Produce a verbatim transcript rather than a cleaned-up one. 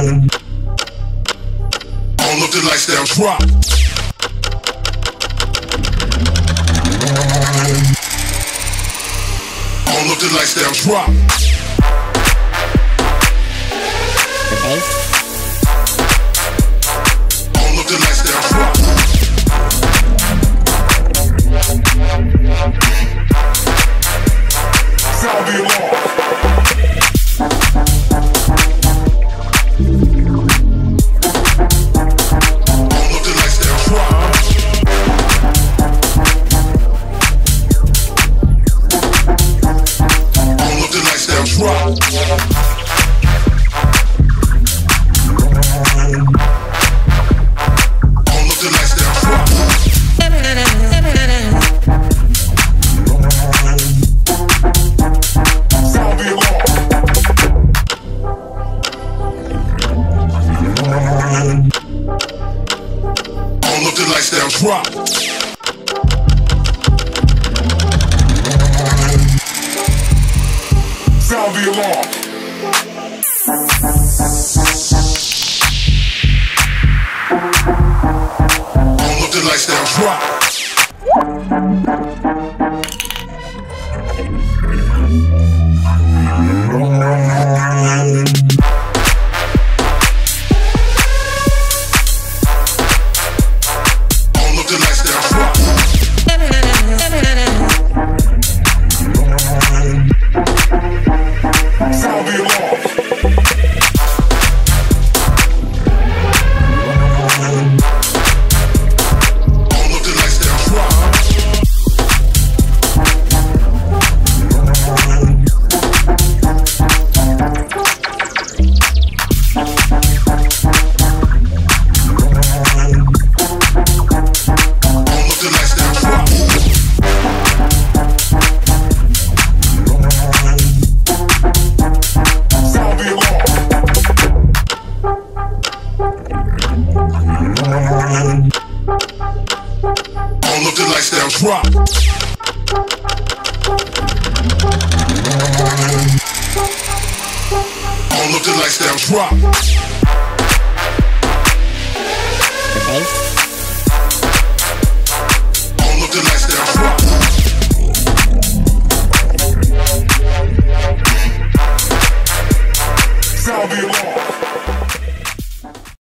All of the lights down, drop. All of the lights down, drop. The bass. All of the lights down, drop. Sound the alarm. Drop. Sound the alarm. All of the lights down, drop. All of the lights down, drop. All of the lights down, drop. The bass.